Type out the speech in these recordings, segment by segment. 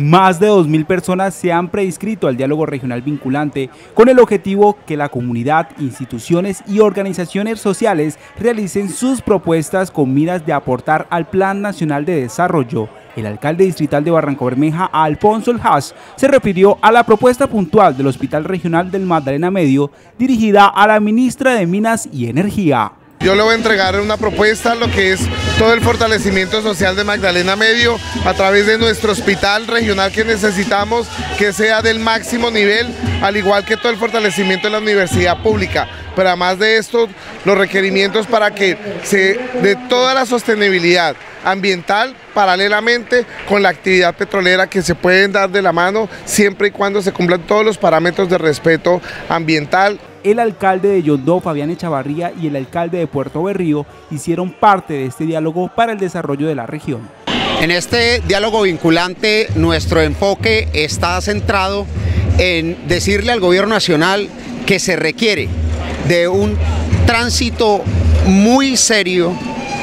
Más de 2.000 personas se han preinscrito al diálogo regional vinculante con el objetivo que la comunidad, instituciones y organizaciones sociales realicen sus propuestas con miras de aportar al Plan Nacional de Desarrollo. El alcalde distrital de Barrancabermeja, Alfonso El Haas, se refirió a la propuesta puntual del Hospital Regional del Magdalena Medio dirigida a la ministra de Minas y Energía. Yo le voy a entregar una propuesta, lo que es todo el fortalecimiento social de Magdalena Medio a través de nuestro hospital regional que necesitamos que sea del máximo nivel, al igual que todo el fortalecimiento de la universidad pública. Pero además de esto, los requerimientos para que se dé toda la sostenibilidad ambiental paralelamente con la actividad petrolera que se pueden dar de la mano siempre y cuando se cumplan todos los parámetros de respeto ambiental. El alcalde de Yondó, Fabián Echavarría, y el alcalde de Puerto Berrío hicieron parte de este diálogo para el desarrollo de la región. En este diálogo vinculante, nuestro enfoque está centrado en decirle al gobierno nacional que se requiere de un tránsito muy serio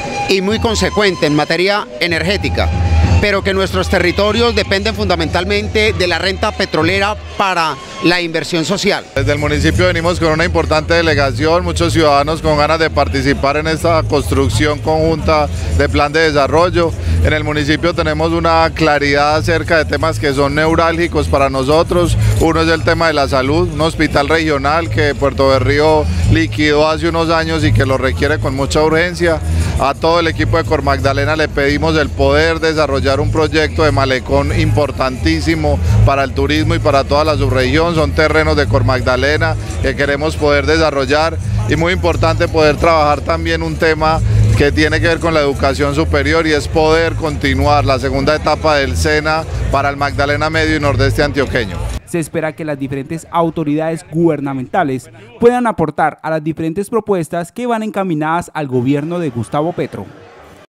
y muy consecuente en materia energética, pero que nuestros territorios dependen fundamentalmente de la renta petrolera para la inversión social. Desde el municipio venimos con una importante delegación, muchos ciudadanos con ganas de participar en esta construcción conjunta de plan de desarrollo. En el municipio tenemos una claridad acerca de temas que son neurálgicos para nosotros. Uno es el tema de la salud, un hospital regional que Puerto Berrío liquidó hace unos años y que lo requiere con mucha urgencia. A todo el equipo de Cormagdalena le pedimos el poder desarrollar un proyecto de malecón importantísimo para el turismo y para toda la subregión. Son terrenos de Cormagdalena que queremos poder desarrollar y muy importante poder trabajar también un tema que tiene que ver con la educación superior y es poder continuar la segunda etapa del SENA para el Magdalena Medio y Nordeste antioqueño. Se espera que las diferentes autoridades gubernamentales puedan aportar a las diferentes propuestas que van encaminadas al gobierno de Gustavo Petro.